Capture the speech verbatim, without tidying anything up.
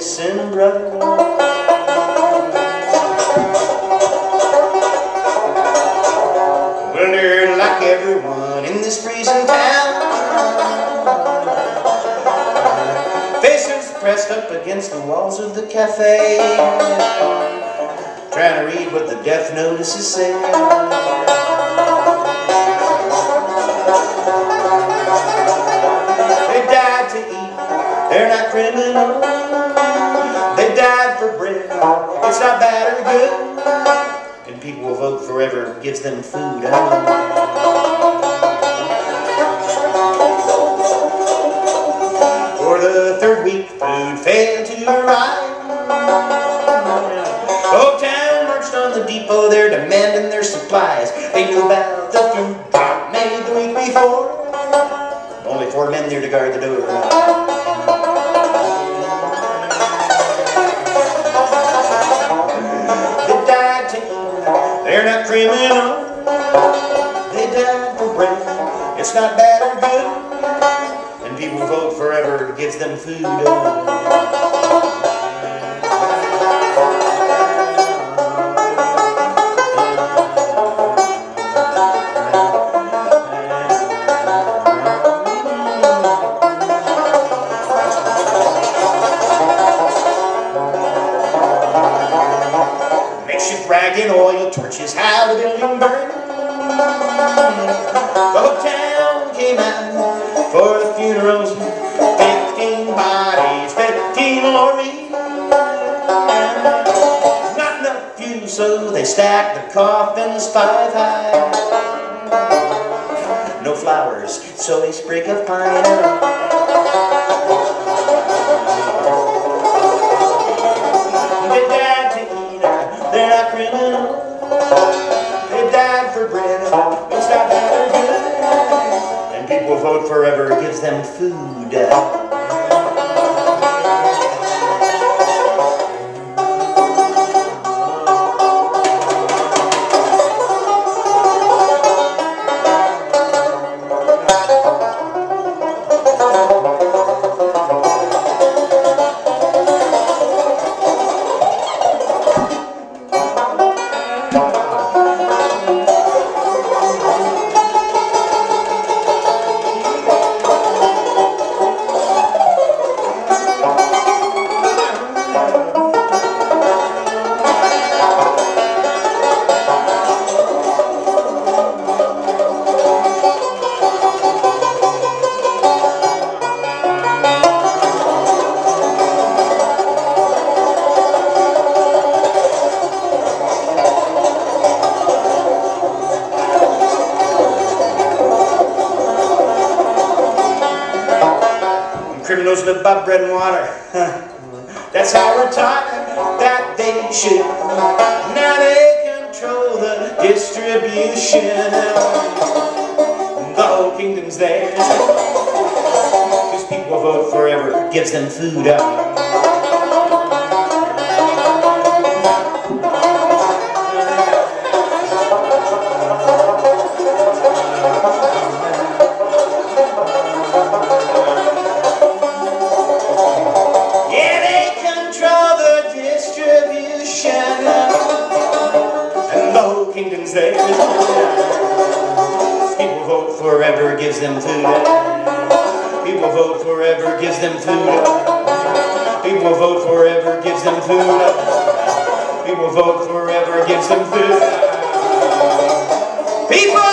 missing brother. Well, they're like everyone in this freezing town, faces pressed up against the walls of the cafe, trying to read what the death notices say. They died to eat, they're not criminal. They died for bread, it's not bad or good. And people will vote forever gives them food. For the third week, food failed to arrive. Old Town marched on the depot, they're demanding their supplies. They knew about the food drop made the week before. Only four men there to guard the door. They died to eat, they're not criminal. They died for bread, it's not bad or good. And people vote forever gives them food. Ragged oil torches, how the building burned. The whole town came out for the funerals. Fifteen bodies, fifteen lorries. Not enough fuel, so they stacked the coffins five high. No flowers, so a sprig of pine. They died to eat, they're not criminal. They died for bread, it's not bad or good. And people vote forever gives them food. Criminals live by bread and water. That's how we're taught that they should. Now they control the distribution. The whole kingdom's theirs. Because people vote forever gives them food. Kingdom's theirs. People vote forever gives them food. People vote forever gives them food. People vote forever gives them food. People vote forever gives them food. People